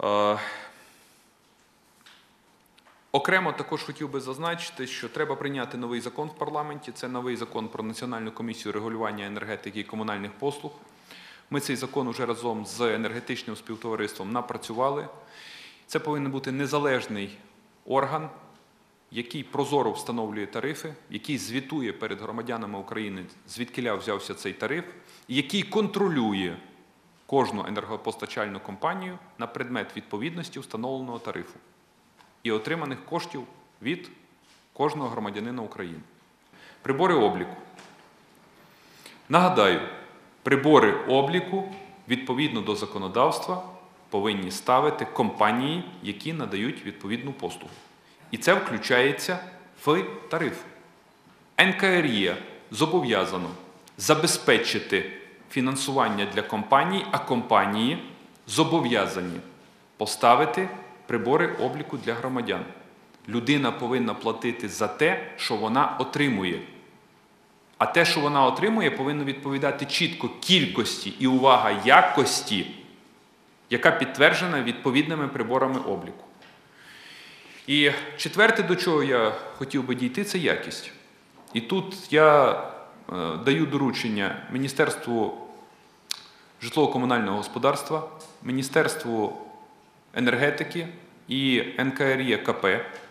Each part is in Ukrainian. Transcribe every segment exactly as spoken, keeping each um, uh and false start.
Окремо також хотів би зазначити, що треба прийняти новий закон в парламенті. Це новий закон про Національну комісію регулювання енергетики і комунальних послуг. Ми цей закон уже разом з енергетичним співтовариством напрацювали. Це повинен бути незалежний орган, який прозоро встановлює тарифи, який звітує перед громадянами України, звідкіля взявся цей тариф, і який контролює кожну енергопостачальну компанію на предмет відповідності встановленого тарифу і отриманих коштів від кожного громадянина України. Прибори обліку. Нагадаю, прибори обліку відповідно до законодавства повинні ставити компанії, які надають відповідну послугу. І це включається в тариф. НКРЕ зобов'язано забезпечити фінансування для компаній, а компанії зобов'язані поставити прибори обліку для громадян. Людина повинна платити за те, що вона отримує. А те, що вона отримує, повинно відповідати чітко кількості і, увага, якості, яка підтверджена відповідними приборами обліку. І четверте, до чого я хотів би дійти, це якість. І тут я е, даю доручення Міністерству житлово-комунального господарства, Міністерству енергетики і НКРЕКП.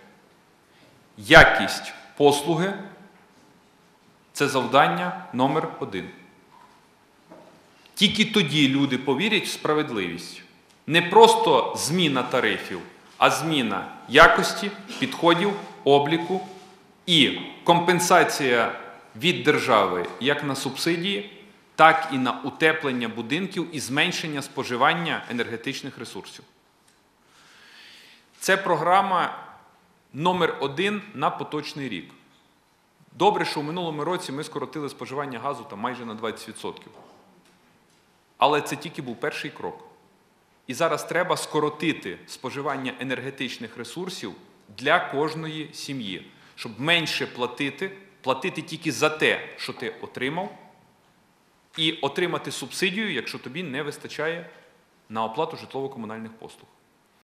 Якість послуги – це завдання номер один. Тільки тоді люди повірять в справедливість. Не просто зміна тарифів, а зміна якості, підходів, обліку і компенсація від держави як на субсидії, так і на утеплення будинків і зменшення споживання енергетичних ресурсів. Це програма номер один на поточний рік. Добре, що в минулому році ми скоротили споживання газу там майже на двадцять відсотків. Але це тільки був перший крок. І зараз треба скоротити споживання енергетичних ресурсів для кожної сім'ї, щоб менше платити, платити тільки за те, що ти отримав, і отримати субсидію, якщо тобі не вистачає на оплату житлово-комунальних послуг.